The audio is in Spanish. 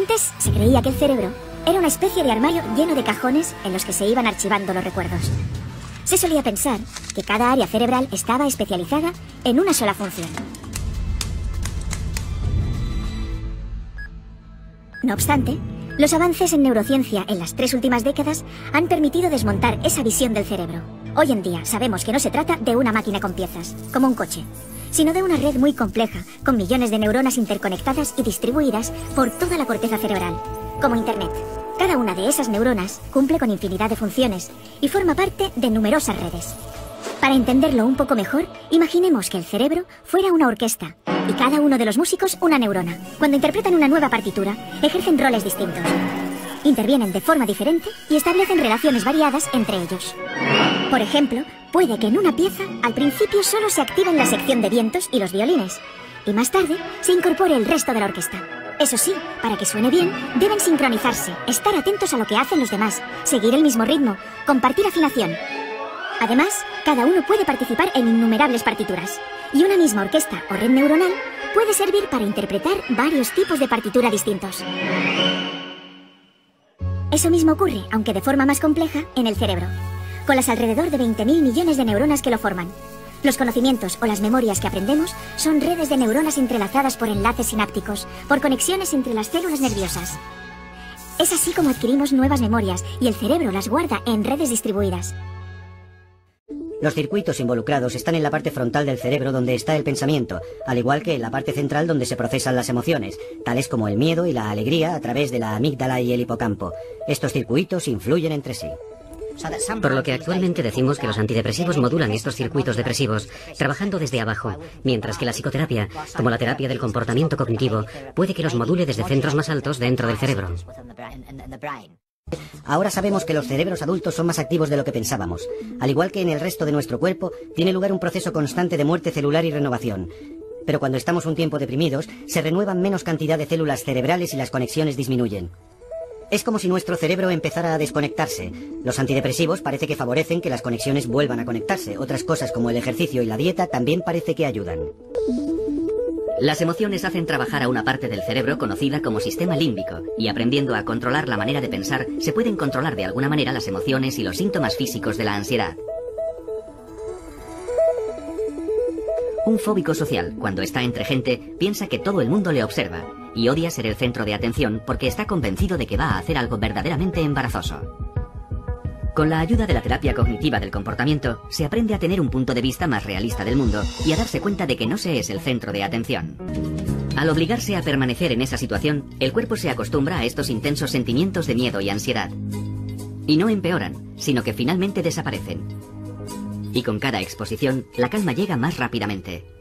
Antes se creía que el cerebro era una especie de armario lleno de cajones en los que se iban archivando los recuerdos. Se solía pensar que cada área cerebral estaba especializada en una sola función. No obstante, los avances en neurociencia en las 3 últimas décadas han permitido desmontar esa visión del cerebro. Hoy en día sabemos que no se trata de una máquina con piezas, como un coche, sino de una red muy compleja, con millones de neuronas interconectadas y distribuidas por toda la corteza cerebral, como Internet. Cada una de esas neuronas cumple con infinidad de funciones y forma parte de numerosas redes. Para entenderlo un poco mejor, imaginemos que el cerebro fuera una orquesta y cada uno de los músicos una neurona. Cuando interpretan una nueva partitura, ejercen roles distintos. Intervienen de forma diferente y establecen relaciones variadas entre ellos. Por ejemplo, puede que en una pieza al principio solo se activen la sección de vientos y los violines, y más tarde se incorpore el resto de la orquesta. Eso sí, para que suene bien, deben sincronizarse, estar atentos a lo que hacen los demás, seguir el mismo ritmo, compartir afinación. Además, cada uno puede participar en innumerables partituras, y una misma orquesta o red neuronal puede servir para interpretar varios tipos de partitura distintos. Eso mismo ocurre, aunque de forma más compleja, en el cerebro, con las alrededor de 20.000 millones de neuronas que lo forman. Los conocimientos o las memorias que aprendemos son redes de neuronas entrelazadas por enlaces sinápticos, por conexiones entre las células nerviosas. Es así como adquirimos nuevas memorias y el cerebro las guarda en redes distribuidas. Los circuitos involucrados están en la parte frontal del cerebro donde está el pensamiento, al igual que en la parte central donde se procesan las emociones, tales como el miedo y la alegría a través de la amígdala y el hipocampo. Estos circuitos influyen entre sí. Por lo que actualmente decimos que los antidepresivos modulan estos circuitos depresivos, trabajando desde abajo, mientras que la psicoterapia, como la terapia del comportamiento cognitivo, puede que los module desde centros más altos dentro del cerebro. Ahora sabemos que los cerebros adultos son más activos de lo que pensábamos. Al igual que en el resto de nuestro cuerpo, tiene lugar un proceso constante de muerte celular y renovación. Pero cuando estamos un tiempo deprimidos, se renuevan menos cantidad de células cerebrales y las conexiones disminuyen. Es como si nuestro cerebro empezara a desconectarse. Los antidepresivos parece que favorecen que las conexiones vuelvan a conectarse. Otras cosas como el ejercicio y la dieta también parece que ayudan. Las emociones hacen trabajar a una parte del cerebro conocida como sistema límbico, y aprendiendo a controlar la manera de pensar, se pueden controlar de alguna manera las emociones y los síntomas físicos de la ansiedad. Un fóbico social, cuando está entre gente, piensa que todo el mundo le observa, y odia ser el centro de atención porque está convencido de que va a hacer algo verdaderamente embarazoso. Con la ayuda de la terapia cognitiva del comportamiento, se aprende a tener un punto de vista más realista del mundo y a darse cuenta de que no se es el centro de atención. Al obligarse a permanecer en esa situación, el cuerpo se acostumbra a estos intensos sentimientos de miedo y ansiedad. Y no empeoran, sino que finalmente desaparecen. Y con cada exposición, la calma llega más rápidamente.